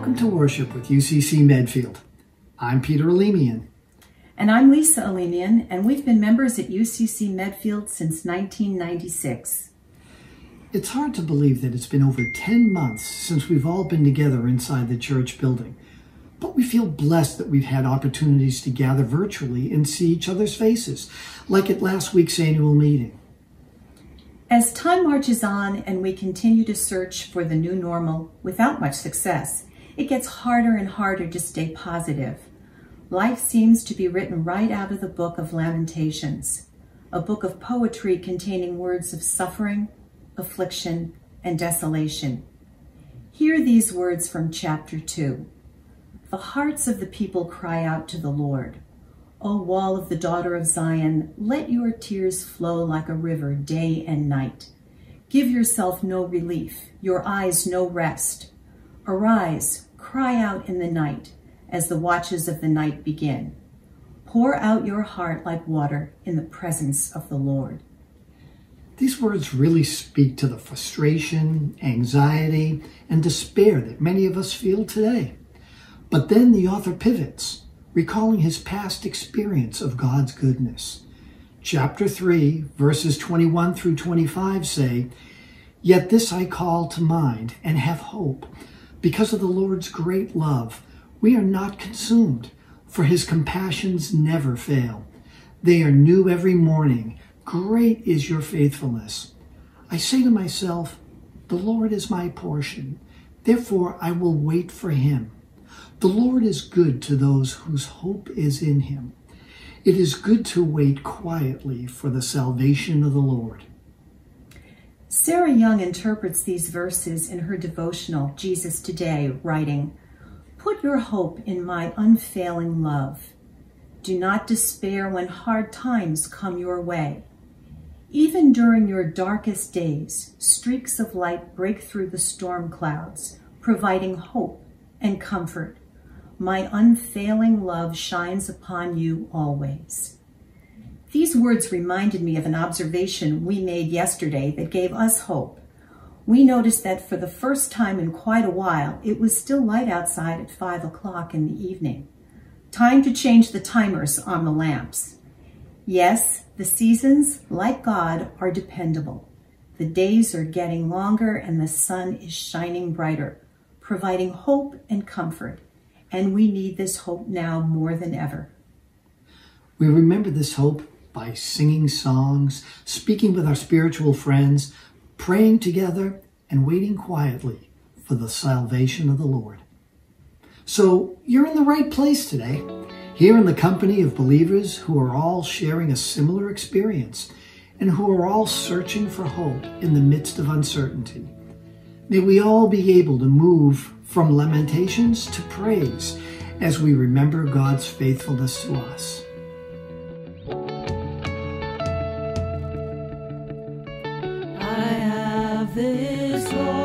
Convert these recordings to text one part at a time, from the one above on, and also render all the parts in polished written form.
Welcome to Worship with UCC Medfield. I'm Peter Alemian. And I'm Lisa Alemian, and we've been members at UCC Medfield since 1996. It's hard to believe that it's been over 10 months since we've all been together inside the church building. But we feel blessed that we've had opportunities to gather virtually and see each other's faces, like at last week's annual meeting. As time marches on and we continue to search for the new normal without much success, it gets harder and harder to stay positive. Life seems to be written right out of the book of Lamentations, a book of poetry containing words of suffering, affliction, and desolation. Hear these words from chapter 2. The hearts of the people cry out to the Lord. O wall of the daughter of Zion, let your tears flow like a river day and night. Give yourself no relief, your eyes no rest. Arise, cry out in the night, as the watches of the night begin. Pour out your heart like water in the presence of the Lord. These words really speak to the frustration, anxiety, and despair that many of us feel today. But then the author pivots, recalling his past experience of God's goodness. Chapter 3, verses 21 through 25 say, Yet this I call to mind and have hope. Because of the Lord's great love, we are not consumed, for his compassions never fail. They are new every morning. Great is your faithfulness. I say to myself, the Lord is my portion. Therefore I will wait for him. The Lord is good to those whose hope is in him. It is good to wait quietly for the salvation of the Lord. Sarah Young interprets these verses in her devotional, Jesus Today, writing, Put your hope in my unfailing love. Do not despair when hard times come your way. Even during your darkest days, streaks of light break through the storm clouds, providing hope and comfort. My unfailing love shines upon you always. These words reminded me of an observation we made yesterday that gave us hope. We noticed that for the first time in quite a while, it was still light outside at 5 o'clock in the evening. Time to change the timers on the lamps. Yes, the seasons, like God, are dependable. The days are getting longer and the sun is shining brighter, providing hope and comfort. And we need this hope now more than ever. We remember this hope by singing songs, speaking with our spiritual friends, praying together, and waiting quietly for the salvation of the Lord. So you're in the right place today, here in the company of believers who are all sharing a similar experience and who are all searching for hope in the midst of uncertainty. May we all be able to move from lamentations to praise as we remember God's faithfulness to us. I have this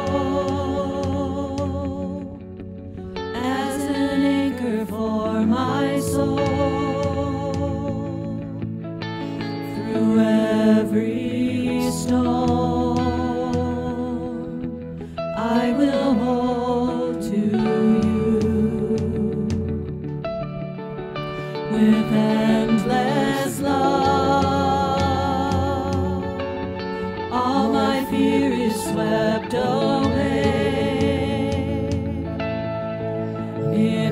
hope as an anchor for my soul. Through every storm, I will hold to you with endless love. All my fear is swept away. In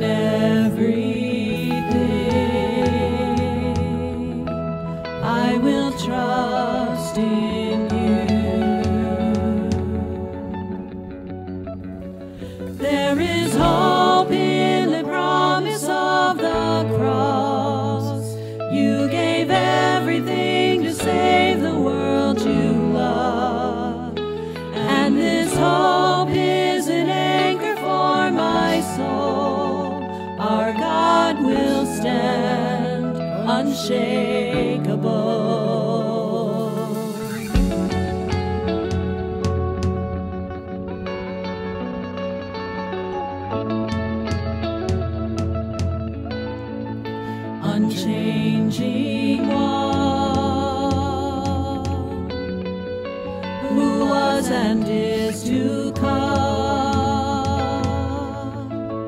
everything, I will trust in you. There is hope in the promise of the cross. You gave everything to save the world you love. And this hope is an anchor for my soul. Our God will stand unshakable. Unchanging one, who was and is to come.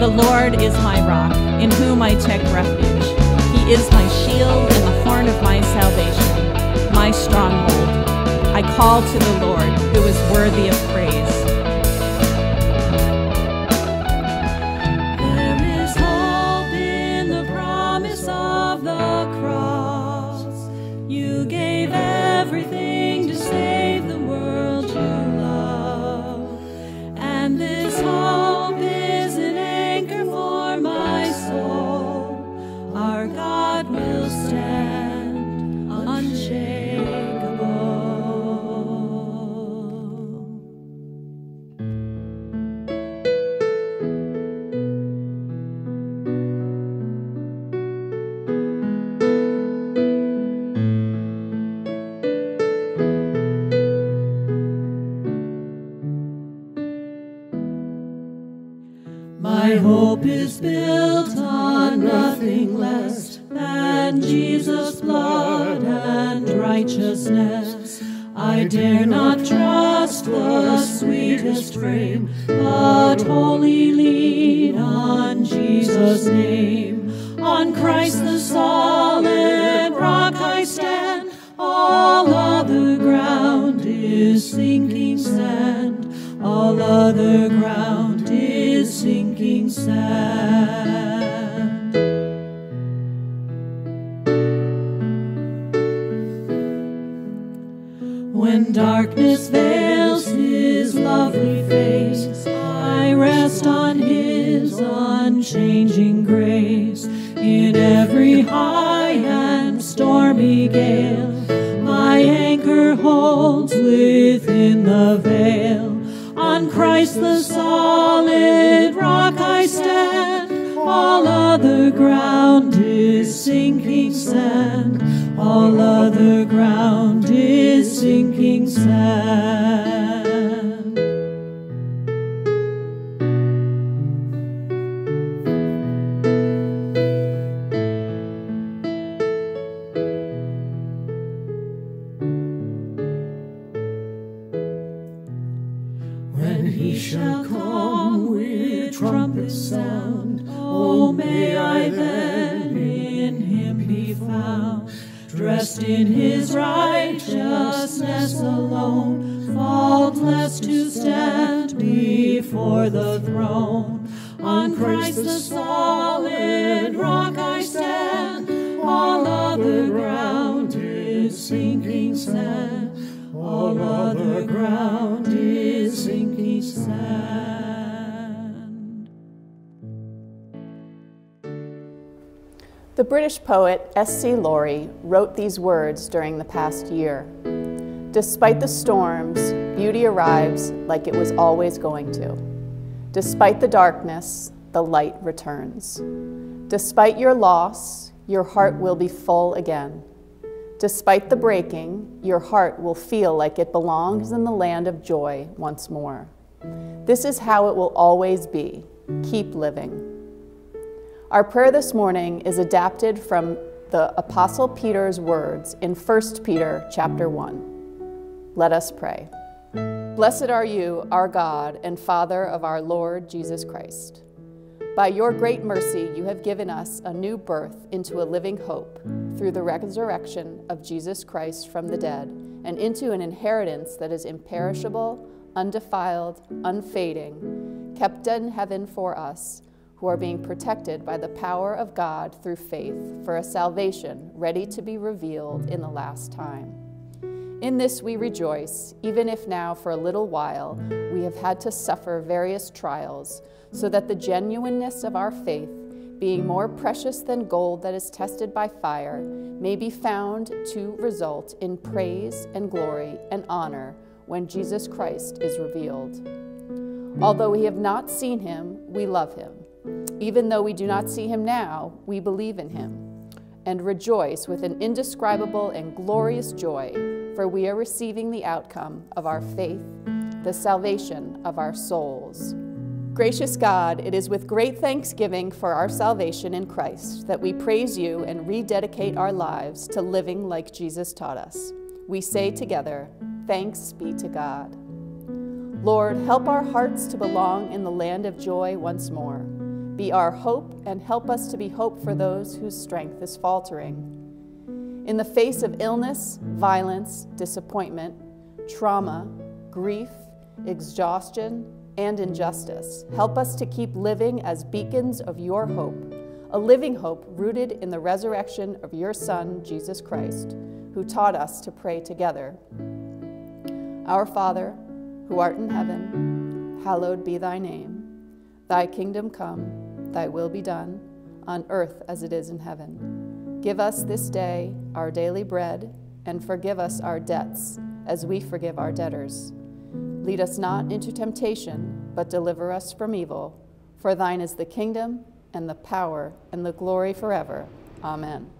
Lord is my rock, in whom I take refuge. He is my shield and the horn of my salvation, my stronghold. I call to the Lord, who is worthy of praise. There is hope in the promise of the cross. You gave everything to save the world you love. And this hope is an anchor for my soul. Our God will stand unshakable. My hope is built on nothing less than Jesus' blood and righteousness. I dare not trust the sweetest frame, but wholly lean on Jesus' name. On Christ the solid rock I stand, all other ground is sinking sand. All other ground is sinking sand. When darkness veils his lovely face, I rest on his unchanging grace. In every high and stormy gale, my anchor holds within the veil. On Christ the solid rock I stand, all other ground is sinking sand. All other ground is sinking sand. When he shall come with trumpet sound, oh, may I then in him be found, dressed in his righteousness alone, faultless to stand before the throne. On Christ the solid rock I stand, all other ground is sinking sand. All other ground is sinking sand. The British poet S.C. Laurie wrote these words during the past year. Despite the storms, beauty arrives like it was always going to. Despite the darkness, the light returns. Despite your loss, your heart will be full again. Despite the breaking, your heart will feel like it belongs in the land of joy once more. This is how it will always be. Keep living. Our prayer this morning is adapted from the Apostle Peter's words in 1 Peter chapter 1. Let us pray. Blessed are you, our God and Father of our Lord Jesus Christ. By your great mercy, you have given us a new birth into a living hope through the resurrection of Jesus Christ from the dead and into an inheritance that is imperishable, undefiled, unfading, kept in heaven for us, who are being protected by the power of God through faith for a salvation ready to be revealed in the last time. In this we rejoice, even if now for a little while we have had to suffer various trials, so that the genuineness of our faith, being more precious than gold that is tested by fire, may be found to result in praise and glory and honor when Jesus Christ is revealed. Although we have not seen him, we love him. Even though we do not see him now, we believe in him and rejoice with an indescribable and glorious joy, for we are receiving the outcome of our faith, the salvation of our souls. Gracious God, it is with great thanksgiving for our salvation in Christ that we praise you and rededicate our lives to living like Jesus taught us. We say together, thanks be to God. Lord, help our hearts to belong in the land of joy once more. Be our hope and help us to be hope for those whose strength is faltering. In the face of illness, violence, disappointment, trauma, grief, exhaustion, and injustice, help us to keep living as beacons of your hope, a living hope rooted in the resurrection of your Son, Jesus Christ, who taught us to pray together. Our Father, who art in heaven, hallowed be thy name. Thy kingdom come, thy will be done, on earth as it is in heaven. Give us this day our daily bread, and forgive us our debts, as we forgive our debtors. Lead us not into temptation, but deliver us from evil. For thine is the kingdom, and the power, and the glory forever. Amen.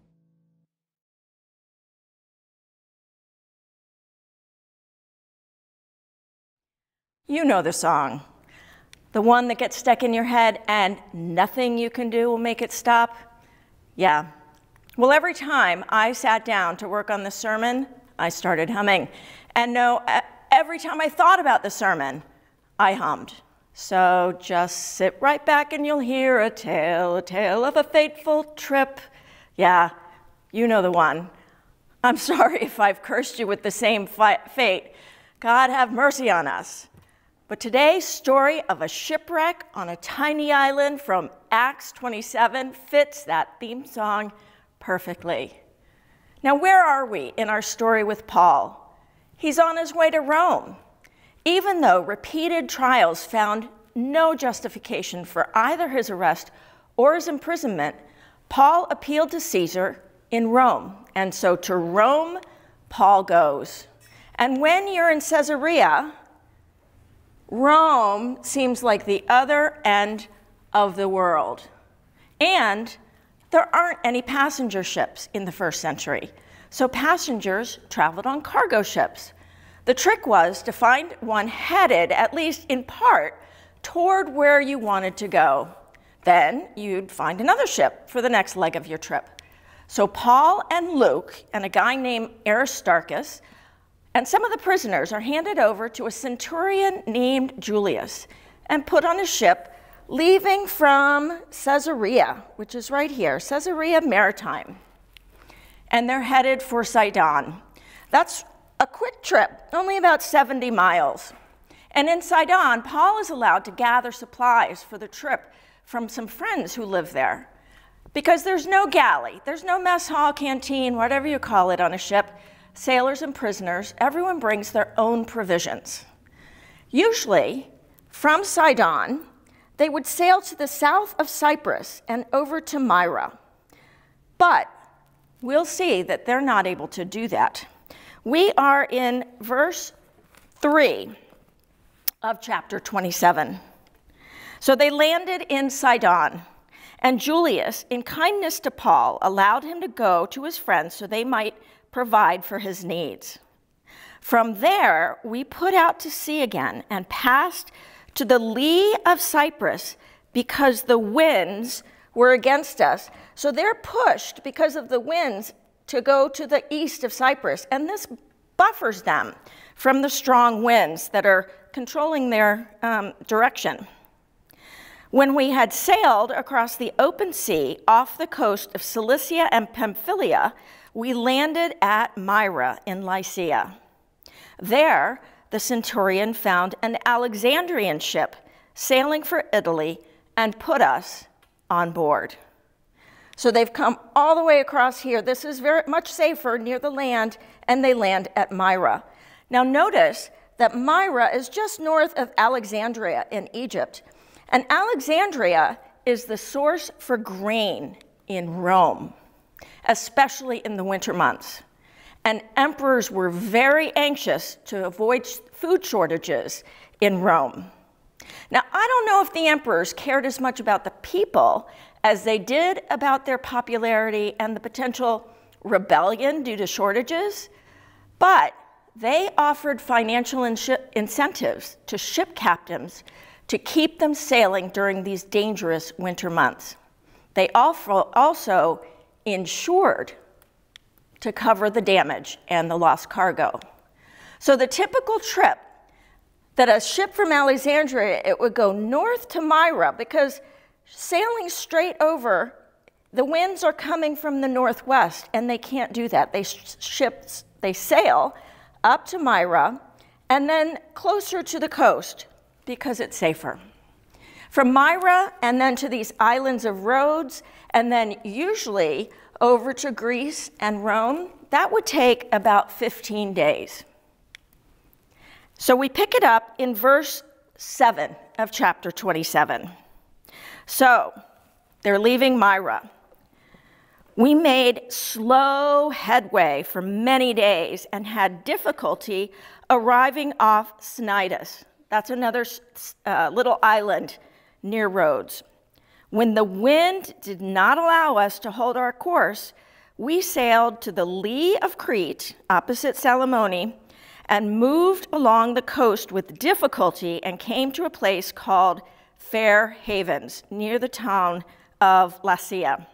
You know the song, the one that gets stuck in your head and nothing you can do will make it stop. Yeah. Well, every time I sat down to work on the sermon, I started humming. And no, every time I thought about the sermon, I hummed. So just sit right back and you'll hear a tale of a fateful trip. Yeah, you know the one. I'm sorry if I've cursed you with the same fate. God have mercy on us. But today's story of a shipwreck on a tiny island from Acts 27 fits that theme song perfectly. Now, where are we in our story with Paul? He's on his way to Rome. Even though repeated trials found no justification for either his arrest or his imprisonment, Paul appealed to Caesar in Rome. And so to Rome, Paul goes. And when you're in Caesarea, Rome seems like the other end of the world. And there aren't any passenger ships in the first century. So passengers traveled on cargo ships. The trick was to find one headed, at least in part, toward where you wanted to go. Then you'd find another ship for the next leg of your trip. So Paul and Luke and a guy named Aristarchus and some of the prisoners are handed over to a centurion named Julius and put on a ship leaving from Caesarea, which is right here, Caesarea Maritime. And they're headed for Sidon. That's a quick trip, only about 70 miles. And in Sidon, Paul is allowed to gather supplies for the trip from some friends who live there. Because there's no galley, there's no mess hall, canteen, whatever you call it on a ship. Sailors and prisoners, everyone brings their own provisions. Usually, from Sidon, they would sail to the south of Cyprus and over to Myra. But we'll see that they're not able to do that. We are in verse 3 of chapter 27. So they landed in Sidon, and Julius, in kindness to Paul, allowed him to go to his friends so they might provide for his needs. From there, we put out to sea again and passed to the lee of Cyprus because the winds were against us. So they're pushed because of the winds to go to the east of Cyprus, and this buffers them from the strong winds that are controlling their direction. When we had sailed across the open sea off the coast of Cilicia and Pamphylia, we landed at Myra in Lycia. There, the centurion found an Alexandrian ship sailing for Italy and put us on board. So they've come all the way across here. This is very much safer near the land, and they land at Myra. Now notice that Myra is just north of Alexandria in Egypt, and Alexandria is the source for grain in Rome, especially in the winter months. And emperors were very anxious to avoid food shortages in Rome. Now, I don't know if the emperors cared as much about the people as they did about their popularity and the potential rebellion due to shortages, but they offered financial incentives to ship captains to keep them sailing during these dangerous winter months. They also insured to cover the damage and the lost cargo. So the typical trip that a ship from Alexandria, it would go north to Myra because sailing straight over, the winds are coming from the northwest, and they can't do that. They sail up to Myra and then closer to the coast because it's safer. From Myra and then to these islands of Rhodes, and then usually over to Greece and Rome, that would take about 15 days. So we pick it up in verse 7 of chapter 27. So they're leaving Myra. We made slow headway for many days and had difficulty arriving off Cnidus. That's another little island near Rhodes. When the wind did not allow us to hold our course, we sailed to the lee of Crete, opposite Salamone, and moved along the coast with difficulty and came to a place called Fair Havens, near the town of Lasea.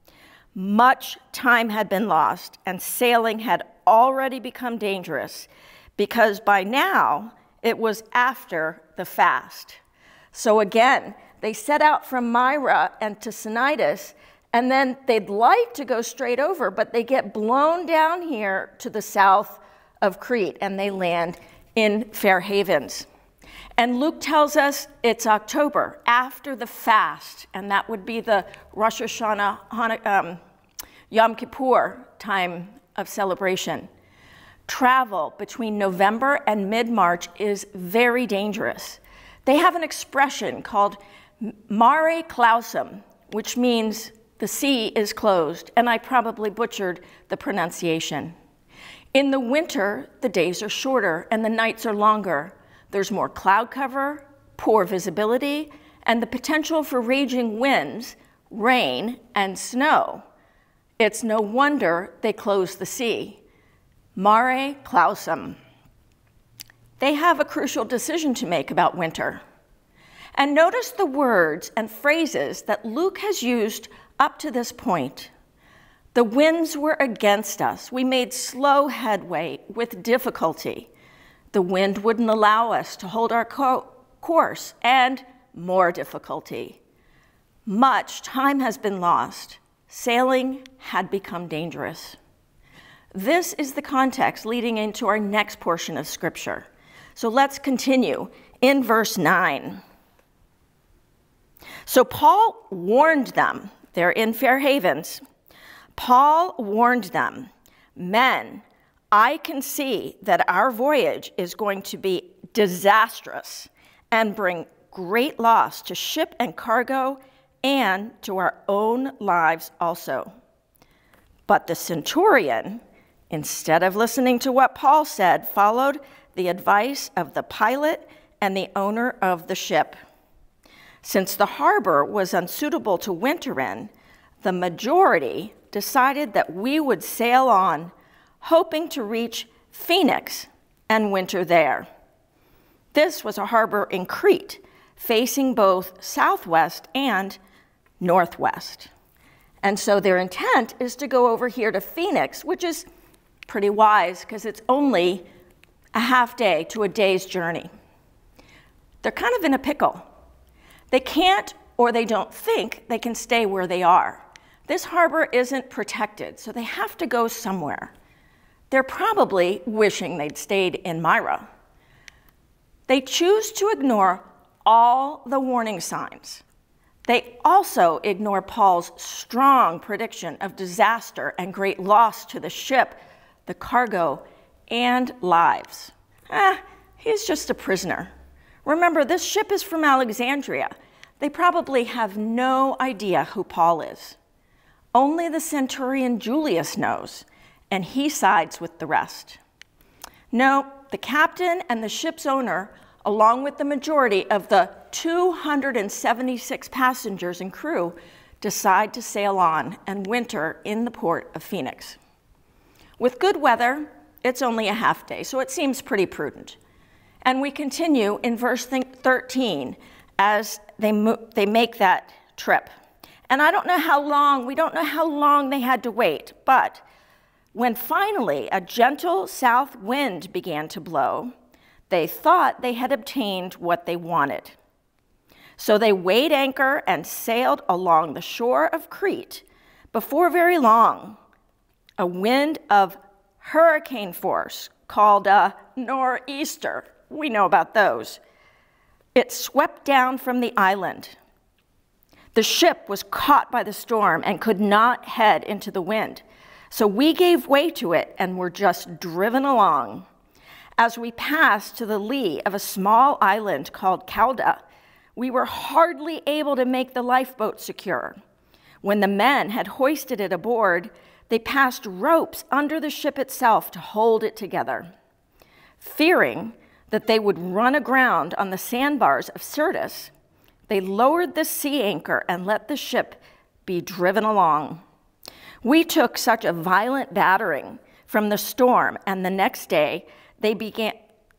Much time had been lost, and sailing had already become dangerous, because by now it was after the fast. So again, they set out from Myra and to Cnidus, and then they'd like to go straight over, but they get blown down here to the south of Crete, and they land in Fair Havens. And Luke tells us it's October, after the fast, and that would be the Rosh Hashanah, Yom Kippur time of celebration. Travel between November and mid-March is very dangerous. They have an expression called mare clausum, which means the sea is closed, and I probably butchered the pronunciation. In the winter, the days are shorter and the nights are longer. There's more cloud cover, poor visibility, and the potential for raging winds, rain, and snow. It's no wonder they close the sea. Mare clausum. They have a crucial decision to make about winter. And notice the words and phrases that Luke has used up to this point. The winds were against us. We made slow headway with difficulty. The wind wouldn't allow us to hold our course, and more difficulty. Much time has been lost. Sailing had become dangerous. This is the context leading into our next portion of Scripture. So let's continue in verse 9. So Paul warned them. They're in Fair Havens. Paul warned them, "Men, I can see that our voyage is going to be disastrous and bring great loss to ship and cargo and to our own lives also." But the centurion, instead of listening to what Paul said, followed the advice of the pilot and the owner of the ship. Since the harbor was unsuitable to winter in, the majority decided that we would sail on, hoping to reach Phoenix and winter there. This was a harbor in Crete, facing both southwest and northwest. And so their intent is to go over here to Phoenix, which is pretty wise because it's only a half day to a day's journey. They're kind of in a pickle. They can't, or they don't think they can stay where they are. This harbor isn't protected, so they have to go somewhere. They're probably wishing they'd stayed in Myra. They choose to ignore all the warning signs. They also ignore Paul's strong prediction of disaster and great loss to the ship, the cargo, and lives. He's just a prisoner. Remember, this ship is from Alexandria. They probably have no idea who Paul is. Only the centurion Julius knows, and he sides with the rest. No, the captain and the ship's owner, along with the majority of the 276 passengers and crew, decide to sail on and winter in the port of Phoenix. With good weather, it's only a half day, so it seems pretty prudent. And we continue in verse 13 as they make that trip. And we don't know how long they had to wait, but when finally a gentle south wind began to blow, they thought they had obtained what they wanted. So they weighed anchor and sailed along the shore of Crete. Before very long, a wind of hurricane force called a nor'easter, we know about those, it swept down from the island. The ship was caught by the storm and could not head into the wind. So we gave way to it and were just driven along. As we passed to the lee of a small island called Cauda, we were hardly able to make the lifeboat secure. When the men had hoisted it aboard, they passed ropes under the ship itself to hold it together. Fearing that they would run aground on the sandbars of Syrtis, they lowered the sea anchor and let the ship be driven along. We took such a violent battering from the storm, and the next day they began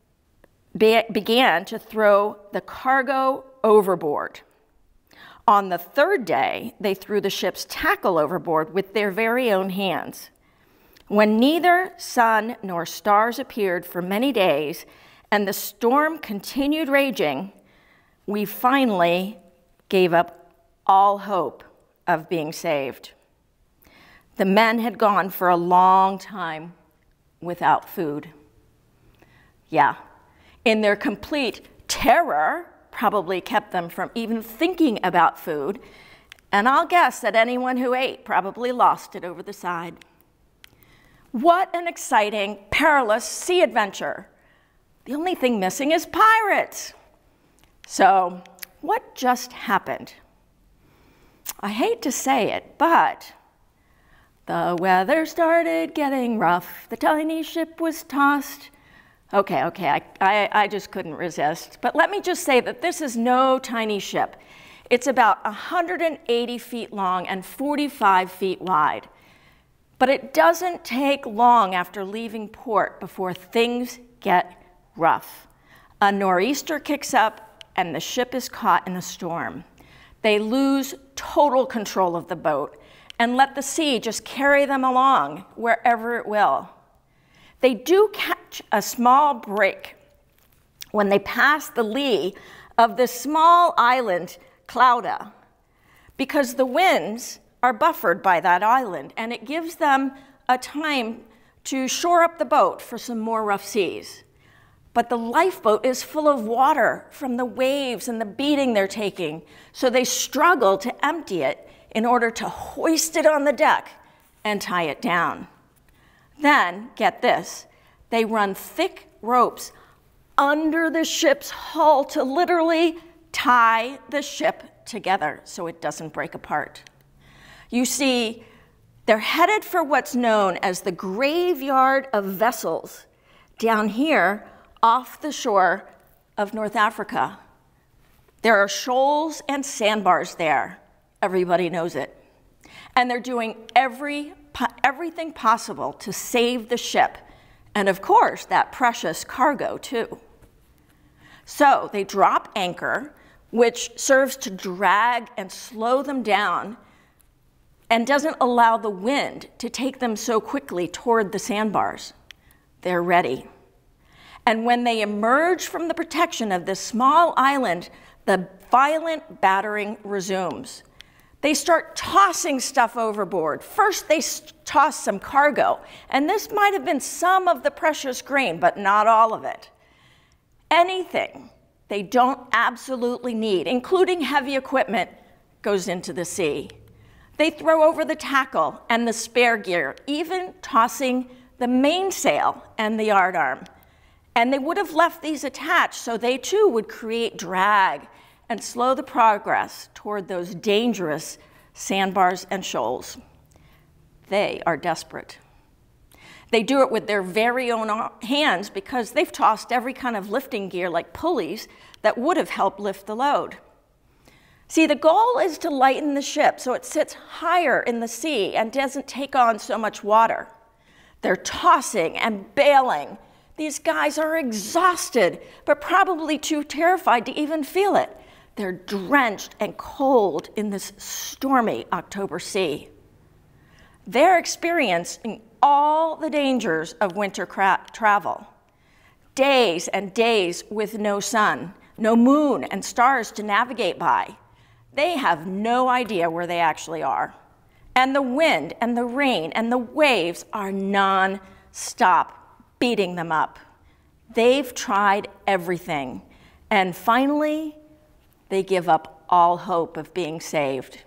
to throw the cargo overboard. On the third day, they threw the ship's tackle overboard with their very own hands. When neither sun nor stars appeared for many days, and the storm continued raging, we finally gave up all hope of being saved. The men had gone for a long time without food. Yeah, in their complete terror, probably kept them from even thinking about food, and I'll guess that anyone who ate probably lost it over the side. What an exciting, perilous sea adventure. The only thing missing is pirates. So, what just happened? I hate to say it, but the weather started getting rough. The tiny ship was tossed. Okay, I just couldn't resist. But let me just say that this is no tiny ship. It's about 180 feet long and 45 feet wide. But it doesn't take long after leaving port before things get rough. A nor'easter kicks up and the ship is caught in a storm. They lose total control of the boat and let the sea just carry them along wherever it will. They do catch a small break when they pass the lee of this small island, Clauda, because the winds are buffered by that island, and it gives them a time to shore up the boat for some more rough seas. But the lifeboat is full of water from the waves and the beating they're taking, so they struggle to empty it in order to hoist it on the deck and tie it down. Then, get this, they run thick ropes under the ship's hull to literally tie the ship together so it doesn't break apart. You see, they're headed for what's known as the graveyard of vessels down here off the shore of North Africa. There are shoals and sandbars there. Everybody knows it. And they're doing everything possible to save the ship, and of course, that precious cargo too. So they drop anchor, which serves to drag and slow them down and doesn't allow the wind to take them so quickly toward the sandbars. They're ready. And when they emerge from the protection of this small island, the violent battering resumes. They start tossing stuff overboard. First, they toss some cargo, and this might have been some of the precious grain, but not all of it. Anything they don't absolutely need, including heavy equipment, goes into the sea. They throw over the tackle and the spare gear, even tossing the mainsail and the yardarm. And they would have left these attached so they too would create drag and slow the progress toward those dangerous sandbars and shoals. They are desperate. They do it with their very own hands because they've tossed every kind of lifting gear like pulleys that would have helped lift the load. See, the goal is to lighten the ship so it sits higher in the sea and doesn't take on so much water. They're tossing and bailing. These guys are exhausted, but probably too terrified to even feel it. They're drenched and cold in this stormy October sea. They're experiencing all the dangers of winter travel. Days and days with no sun, no moon and stars to navigate by. They have no idea where they actually are. And the wind and the rain and the waves are non-stop beating them up. They've tried everything. And finally, they give up all hope of being saved.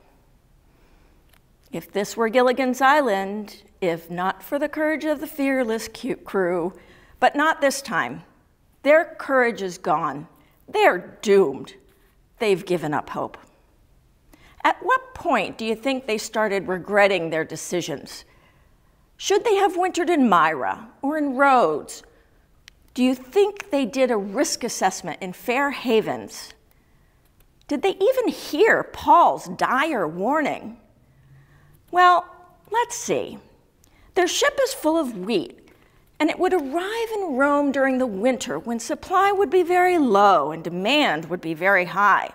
If this were Gilligan's Island, if not for the courage of the fearless crew, but not this time. Their courage is gone. They're doomed. They've given up hope. At what point do you think they started regretting their decisions? Should they have wintered in Myra or in Rhodes? Do you think they did a risk assessment in Fair Havens? Did they even hear Paul's dire warning? Well, let's see. Their ship is full of wheat, and it would arrive in Rome during the winter when supply would be very low and demand would be very high.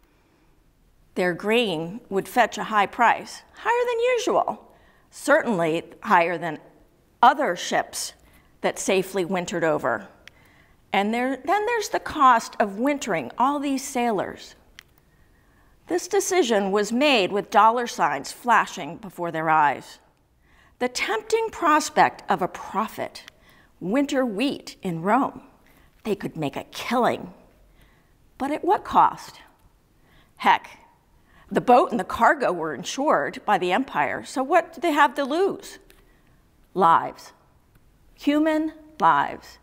Their grain would fetch a high price, higher than usual, certainly higher than other ships that safely wintered over. And then there's the cost of wintering all these sailors. This decision was made with dollar signs flashing before their eyes. The tempting prospect of a profit, winter wheat in Rome. They could make a killing. But at what cost? Heck, the boat and the cargo were insured by the empire, so what did they have to lose? Lives. Human lives.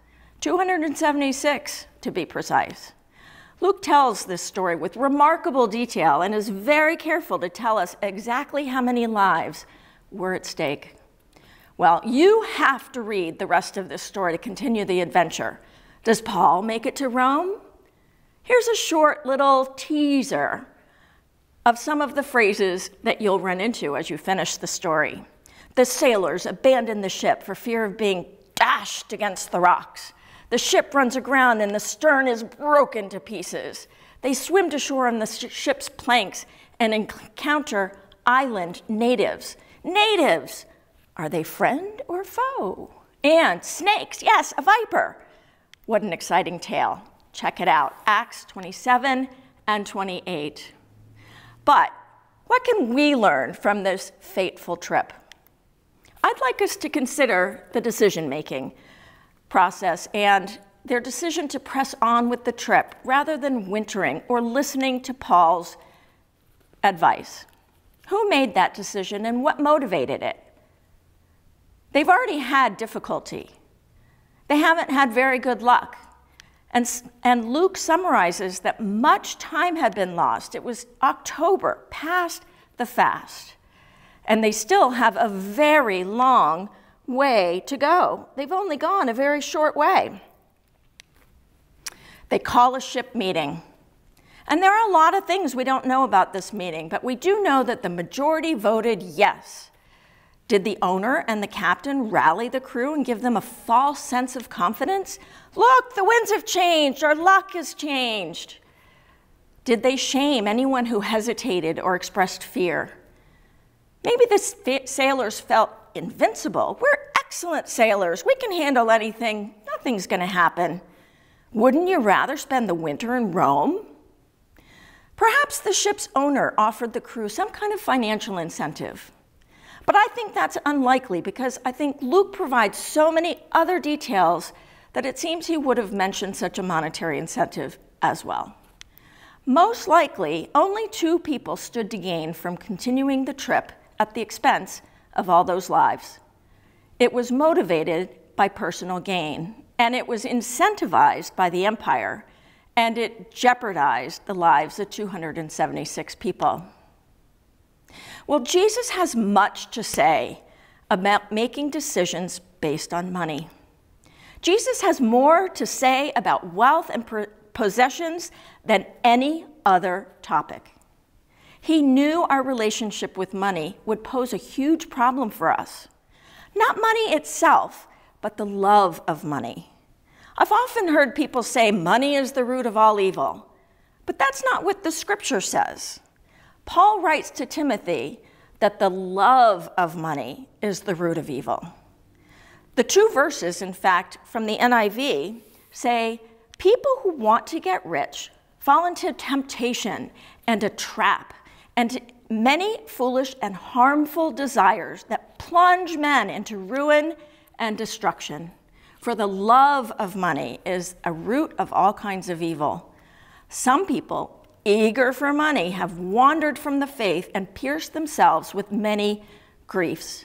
276, to be precise. Luke tells this story with remarkable detail and is very careful to tell us exactly how many lives were at stake. Well, you have to read the rest of this story to continue the adventure. Does Paul make it to Rome? Here's a short little teaser of some of the phrases that you'll run into as you finish the story. The sailors abandon the ship for fear of being dashed against the rocks. The ship runs aground and the stern is broken to pieces. They swim to shore on the ship's planks and encounter island natives. Natives! Are they friend or foe? And snakes, yes, a viper. What an exciting tale. Check it out, Acts 27 and 28. But what can we learn from this fateful trip? I'd like us to consider the decision-making process and their decision to press on with the trip rather than wintering or listening to Paul's advice. Who made that decision and what motivated it? They've already had difficulty. They haven't had very good luck. And Luke summarizes that much time had been lost. It was October, past the fast. And they still have a very long way to go. They've only gone a very short way. They call a ship meeting. And there are a lot of things we don't know about this meeting, but we do know that the majority voted yes. Did the owner and the captain rally the crew and give them a false sense of confidence? Look, the winds have changed, our luck has changed. Did they shame anyone who hesitated or expressed fear? Maybe the sailors felt invincible. We're excellent sailors. We can handle anything. Nothing's going to happen. Wouldn't you rather spend the winter in Rome? Perhaps the ship's owner offered the crew some kind of financial incentive. But I think that's unlikely because I think Luke provides so many other details that it seems he would have mentioned such a monetary incentive as well. Most likely, only 2 people stood to gain from continuing the trip at the expense of all those lives. It was motivated by personal gain, and it was incentivized by the empire, and it jeopardized the lives of 276 people. Well, Jesus has much to say about making decisions based on money. Jesus has more to say about wealth and possessions than any other topic. He knew our relationship with money would pose a huge problem for us. Not money itself, but the love of money. I've often heard people say money is the root of all evil, but that's not what the scripture says. Paul writes to Timothy that the love of money is the root of evil. The 2 verses, in fact, from the NIV say, people who want to get rich fall into temptation and a trap, and many foolish and harmful desires that plunge men into ruin and destruction. For the love of money is a root of all kinds of evil. Some people, eager for money, have wandered from the faith and pierced themselves with many griefs.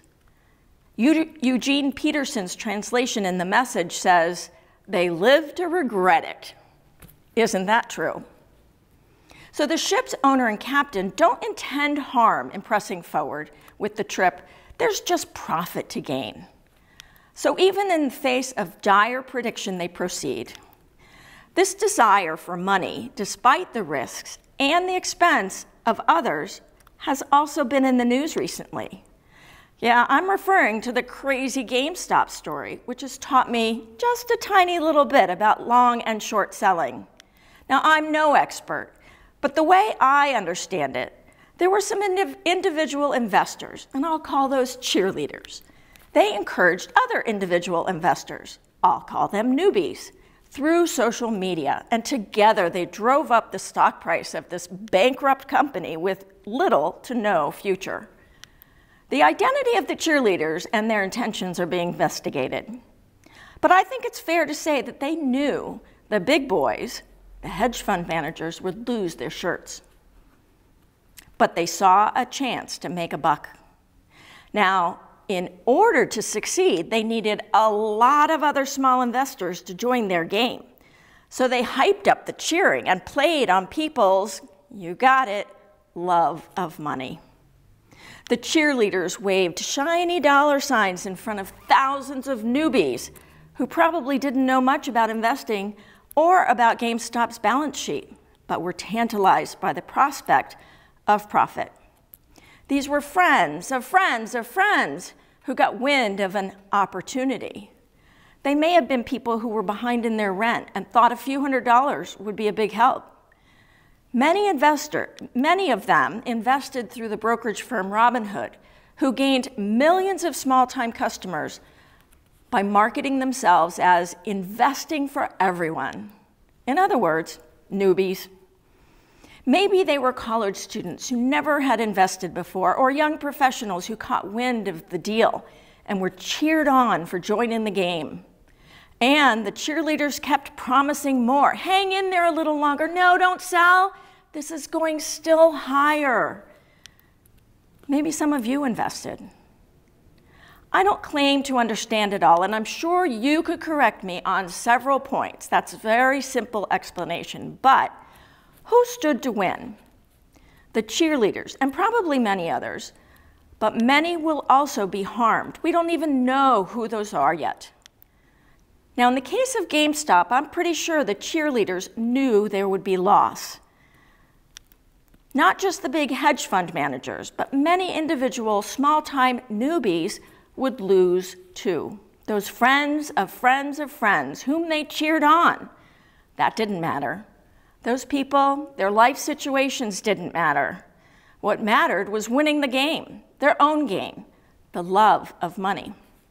Eugene Peterson's translation in the Message says, "They live to regret it." Isn't that true? So the ship's owner and captain don't intend harm in pressing forward with the trip. There's just profit to gain. So even in the face of dire prediction, they proceed. This desire for money, despite the risks and the expense of others, has also been in the news recently. Yeah, I'm referring to the crazy GameStop story, which has taught me just a tiny little bit about long and short selling. Now, I'm no expert, but the way I understand it, there were some individual investors, and I'll call those cheerleaders. They encouraged other individual investors, I'll call them newbies, through social media, and together they drove up the stock price of this bankrupt company with little to no future. The identity of the cheerleaders and their intentions are being investigated. But I think it's fair to say that they knew the big boys, the hedge fund managers, would lose their shirts. But they saw a chance to make a buck. Now, in order to succeed, they needed a lot of other small investors to join their game. So they hyped up the cheering and played on people's, you got it, love of money. The cheerleaders waved shiny dollar signs in front of thousands of newbies who probably didn't know much about investing or about GameStop's balance sheet, but were tantalized by the prospect of profit. These were friends of friends of friends who got wind of an opportunity. They may have been people who were behind in their rent and thought a few $100s would be a big help. Many of them invested through the brokerage firm Robinhood, who gained millions of small-time customers by marketing themselves as investing for everyone. In other words, newbies. Maybe they were college students who never had invested before, or young professionals who caught wind of the deal and were cheered on for joining the game. And the cheerleaders kept promising more. Hang in there a little longer. No, don't sell. This is going still higher. Maybe some of you invested. I don't claim to understand it all, and I'm sure you could correct me on several points. That's a very simple explanation, but who stood to win? The cheerleaders, and probably many others, but many will also be harmed. We don't even know who those are yet. Now, in the case of GameStop, I'm pretty sure the cheerleaders knew there would be loss. Not just the big hedge fund managers, but many individual small-time newbies would lose too. Those friends of friends of friends whom they cheered on, that didn't matter. Those people, their life situations didn't matter. What mattered was winning the game, their own game, the love of money.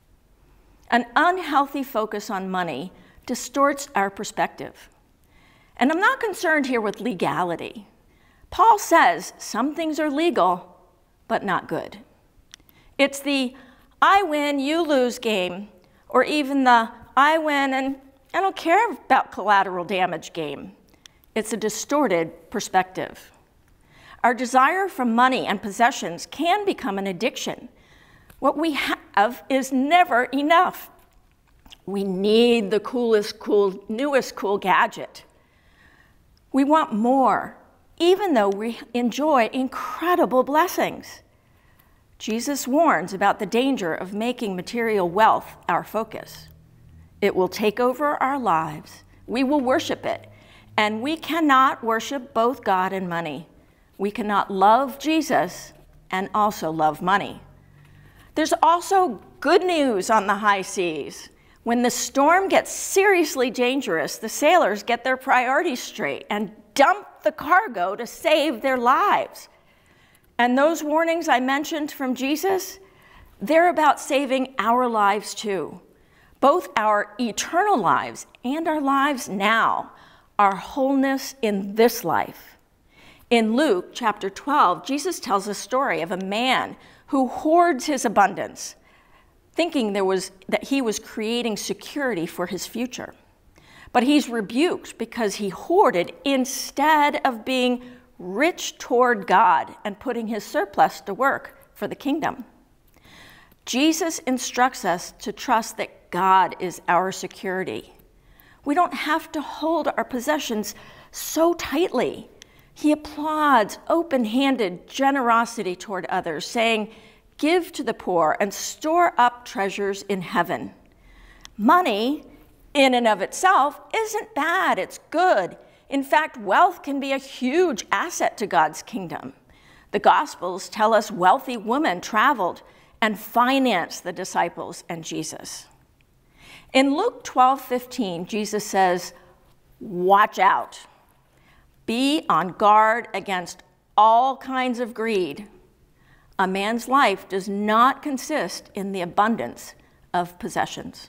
An unhealthy focus on money distorts our perspective. And I'm not concerned here with legality. Paul says some things are legal, but not good. It's the I win, you lose game, or even the I win and I don't care about collateral damage game. It's a distorted perspective. Our desire for money and possessions can become an addiction. What we have is never enough. We need the newest cool gadget. We want more, even though we enjoy incredible blessings. Jesus warns about the danger of making material wealth our focus. It will take over our lives. We will worship it. And we cannot worship both God and money. We cannot love Jesus and also love money. There's also good news on the high seas. When the storm gets seriously dangerous, the sailors get their priorities straight and dump the cargo to save their lives. And those warnings I mentioned from Jesus, they're about saving our lives too. Both our eternal lives and our lives now our wholeness in this life. In Luke chapter 12, Jesus tells a story of a man who hoards his abundance, thinking that he was creating security for his future. But he's rebuked because he hoarded instead of being rich toward God and putting his surplus to work for the kingdom. Jesus instructs us to trust that God is our security. We don't have to hold our possessions so tightly. He applauds open-handed generosity toward others, saying, "Give to the poor and store up treasures in heaven." Money, in and of itself, isn't bad, it's good. In fact, wealth can be a huge asset to God's kingdom. The Gospels tell us wealthy women traveled and financed the disciples and Jesus. In Luke 12:15, Jesus says, "Watch out. Be on guard against all kinds of greed. A man's life does not consist in the abundance of possessions."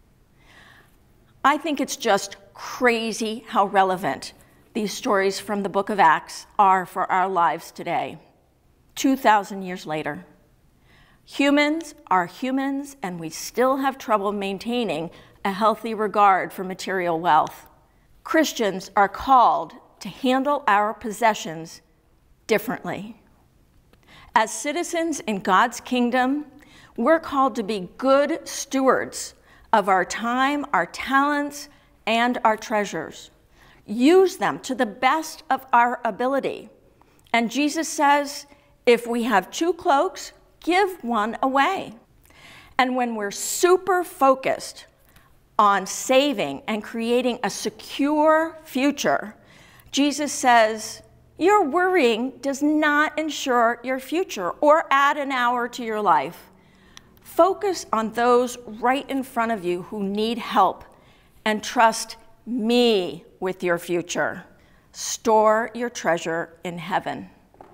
I think it's just crazy how relevant these stories from the book of Acts are for our lives today, 2,000 years later. Humans are humans, and we still have trouble maintaining a healthy regard for material wealth. Christians are called to handle our possessions differently. As citizens in God's kingdom, we're called to be good stewards of our time, our talents, and our treasures. Use them to the best of our ability. And Jesus says, if we have 2 cloaks, give one away. And when we're super focused on saving and creating a secure future, Jesus says, your worrying does not ensure your future or add an hour to your life. Focus on those right in front of you who need help and trust me with your future. Store your treasure in heaven.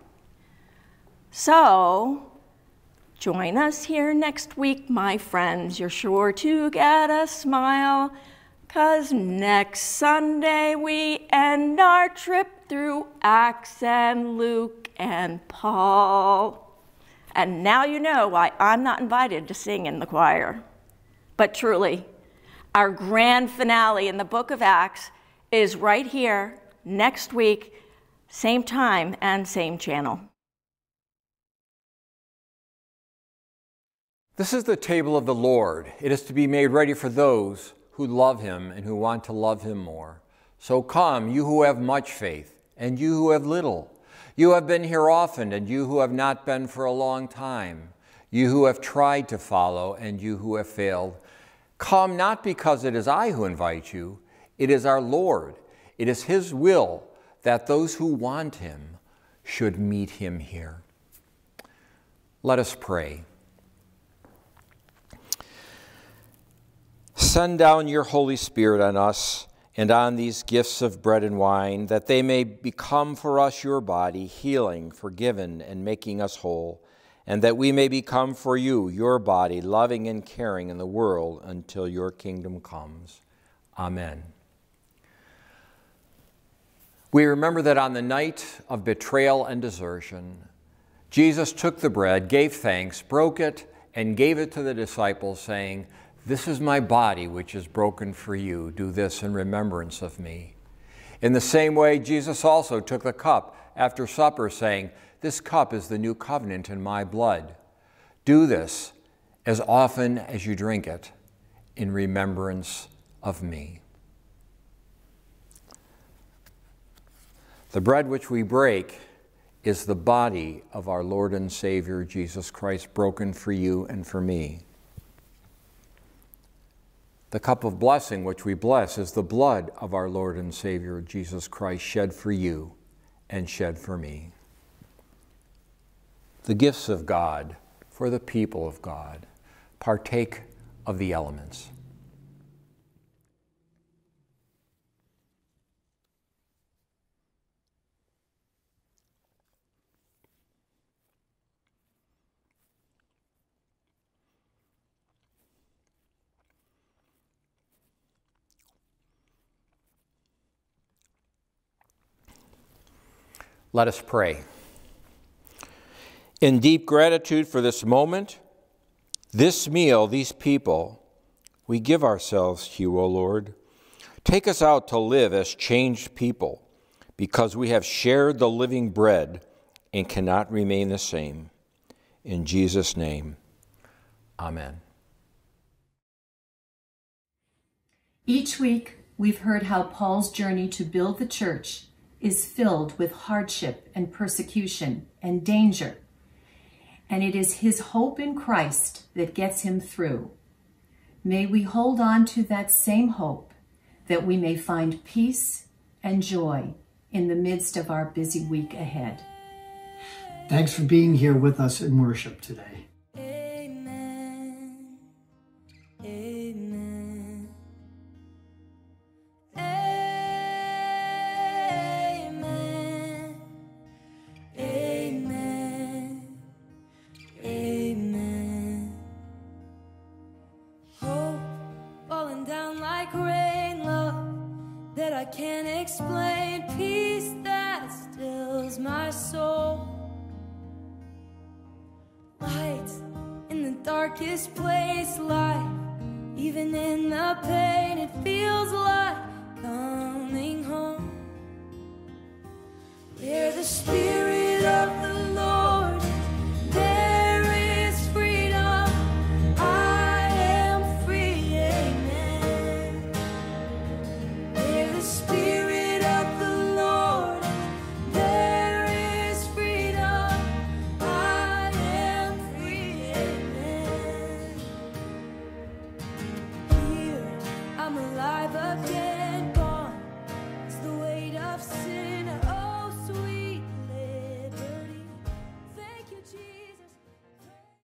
So, join us here next week, my friends. You're sure to get a smile, 'cause next Sunday we end our trip through Acts and Luke and Paul. And now you know why I'm not invited to sing in the choir. But truly, our grand finale in the book of Acts is right here next week, same time and same channel. This is the table of the Lord. It is to be made ready for those who love him and who want to love him more. So come, you who have much faith, and you who have little. You have been here often, and you who have not been for a long time. You who have tried to follow, and you who have failed. Come not because it is I who invite you. It is our Lord. It is his will that those who want him should meet him here. Let us pray. Send down your Holy Spirit on us and on these gifts of bread and wine, that they may become for us your body, healing, forgiven, and making us whole, and that we may become for you your body, loving and caring in the world until your kingdom comes. Amen. We remember that on the night of betrayal and desertion, Jesus took the bread, gave thanks, broke it, and gave it to the disciples, saying, "This is my body, which is broken for you. Do this in remembrance of me." In the same way, Jesus also took the cup after supper, saying, "This cup is the new covenant in my blood. Do this as often as you drink it in remembrance of me." The bread which we break is the body of our Lord and Savior, Jesus Christ, broken for you and for me. The cup of blessing which we bless is the blood of our Lord and Savior, Jesus Christ, shed for you and shed for me. The gifts of God for the people of God. Partake of the elements. Let us pray. In deep gratitude for this moment, this meal, these people, we give ourselves to you, O Lord. Take us out to live as changed people, because we have shared the living bread and cannot remain the same. In Jesus' name, amen. Each week, we've heard how Paul's journey to build the church is filled with hardship and persecution and danger. And it is his hope in Christ that gets him through. May we hold on to that same hope, that we may find peace and joy in the midst of our busy week ahead. Thanks for being here with us in worship today. Amen. Amen. Amen. Amen. Amen. Hope falling down like rain, love that I can't explain, peace that stills my soul. Light in the darkest place, light even in the pain, it feels like coming home. Where the Spirit of